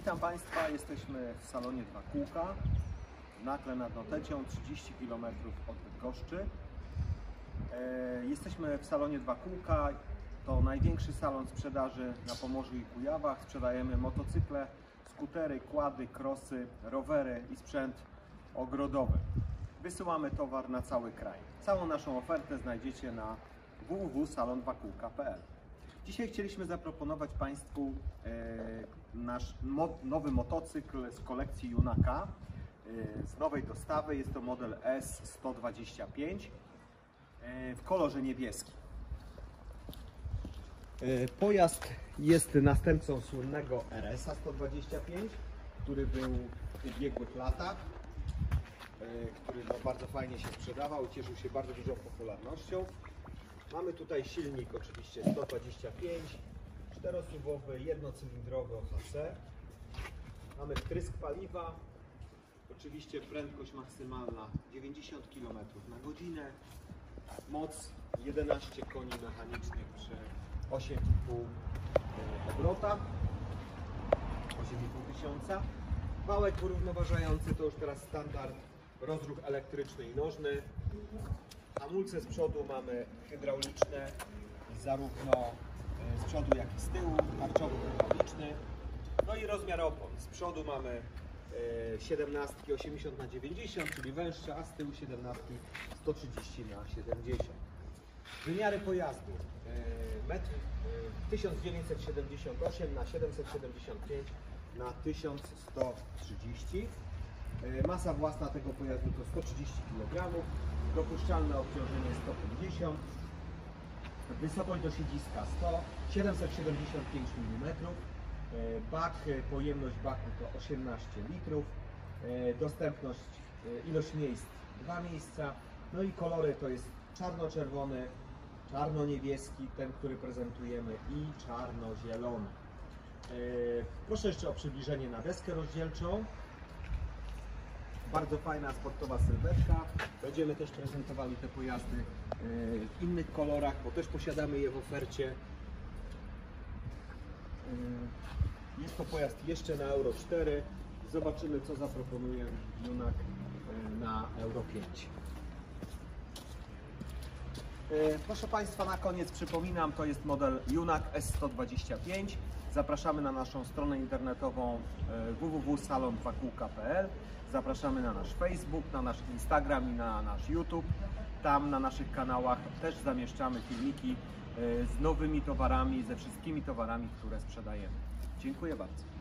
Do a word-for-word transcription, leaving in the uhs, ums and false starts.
Witam Państwa, jesteśmy w salonie Dwa Kółka, w Nakle nad Notecią, trzydzieści kilometrów od Bydgoszczy. Jesteśmy w salonie Dwa Kółka, to największy salon sprzedaży na Pomorzu i Kujawach. Sprzedajemy motocykle, skutery, quady, crossy, rowery i sprzęt ogrodowy. Wysyłamy towar na cały kraj. Całą naszą ofertę znajdziecie na w w w kropka salon dwa kółka kropka p l. Dzisiaj chcieliśmy zaproponować Państwu e, nasz mo nowy motocykl z kolekcji Junaka, e, z nowej dostawy. Jest to model S sto dwadzieścia pięć e, w kolorze niebieskim. E, pojazd jest następcą słynnego R S a sto dwadzieścia pięć, który był w ubiegłych latach, e, który no, bardzo fajnie się sprzedawał, cieszył się bardzo dużą popularnością. Mamy tutaj silnik oczywiście sto dwadzieścia pięć, czterosuwowy, jednocylindrowy O H C. Mamy wtrysk paliwa, oczywiście prędkość maksymalna dziewięćdziesiąt kilometrów na godzinę, moc jedenaście koni mechanicznych przy osiem i pół obrota, osiem i pół tysiąca. Wałek wyrównoważający to już teraz standard, rozruch elektryczny i nożny. Hamulce z przodu mamy hydrauliczne, zarówno z przodu jak i z tyłu, tarczowy hydrauliczny. No i rozmiar opon. Z przodu mamy siedemnastki osiemdziesiąt na dziewięćdziesiąt, czyli węższe, a z tyłu siedemnastki sto trzydzieści na siedemdziesiąt. Wymiary pojazdu metr tysiąc dziewięćset siedemdziesiąt osiem na siedemset siedemdziesiąt pięć na tysiąc sto trzydzieści. Masa własna tego pojazdu to sto trzydzieści kilogramów, dopuszczalne obciążenie sto pięćdziesiąt, wysokość do siedziska sto, siedemset siedemdziesiąt pięć milimetrów, bak, pojemność baku to osiemnaście litrów, dostępność, ilość miejsc dwa miejsca, no i kolory to jest czarno-czerwony, czarno-niebieski, ten, który prezentujemy, i czarno-zielony. Proszę jeszcze o przybliżenie na deskę rozdzielczą. Bardzo fajna sportowa sylwetka. Będziemy też prezentowali te pojazdy w innych kolorach, bo też posiadamy je w ofercie. Jest to pojazd jeszcze na Euro cztery. Zobaczymy, co zaproponuje Junak na Euro pięć. Proszę Państwa, na koniec przypominam, to jest model Junak S sto dwadzieścia pięć. Zapraszamy na naszą stronę internetową w w w kropka salon dwa kółka kropka p l. Zapraszamy na nasz Facebook, na nasz Instagram i na nasz YouTube. Tam na naszych kanałach też zamieszczamy filmiki z nowymi towarami, ze wszystkimi towarami, które sprzedajemy. Dziękuję bardzo.